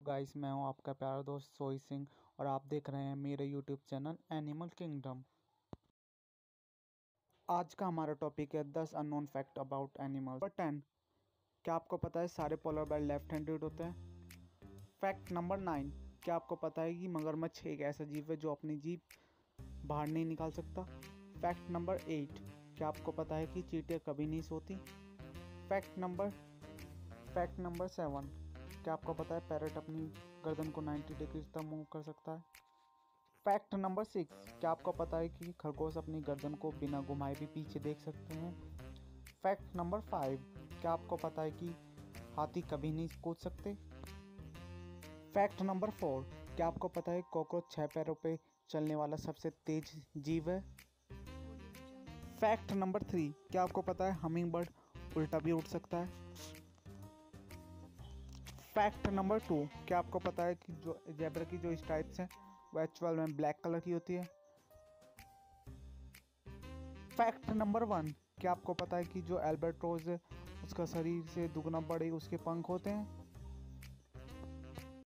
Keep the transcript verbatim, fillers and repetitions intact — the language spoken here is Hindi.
गाइस, मैं हूं आपका प्यारा दोस्त सोई सिंह और आप देख रहे हैं मेरे यूट्यूब चैनल एनिमल किंगडम। आज का हमारा टॉपिक है दस unknown fact about animals. Number ten, क्या आपको पता है सारे पोलर बेयर लेफ्ट हैंडेड होते हैं? फैक्ट नंबर नाइन, क्या आपको पता है कि मगरमच्छ एक ऐसा जीव है जो अपनी जीभ बाहर नहीं निकाल सकता? फैक्ट नंबर एट, क्या आपको पता है कि चींटियाँ कभी नहीं सोती? Fact number fact number seven, क्या आपको पता है पैरट अपनी गर्दन को नब्बे डिग्री तक मूव कर सकता है? फैक्ट नंबर सिक्स, क्या आपको पता है कि खरगोश अपनी गर्दन को बिना घुमाए भी पीछे देख सकते हैं? फैक्ट नंबर फाइव, क्या आपको पता है कि हाथी कभी नहीं कूद सकते? फैक्ट नंबर फोर, क्या आपको पता है कॉकरोच छह पैरों पे चलने वाला सबसे तेज जीव है? फैक्ट नंबर थ्री, क्या आपको पता है हमिंग बर्ड उल्टा भी उड़ सकता है? फैक्ट नंबर टू, क्या आपको पता है कि जो जेब्रा की जो स्ट्राइप्स हैं वो एक्चुअल में ब्लैक कलर की होती है? फैक्ट नंबर वन, क्या आपको पता है कि जो एल्बाट्रोस है उसका शरीर से दुगना बड़े उसके पंख होते हैं?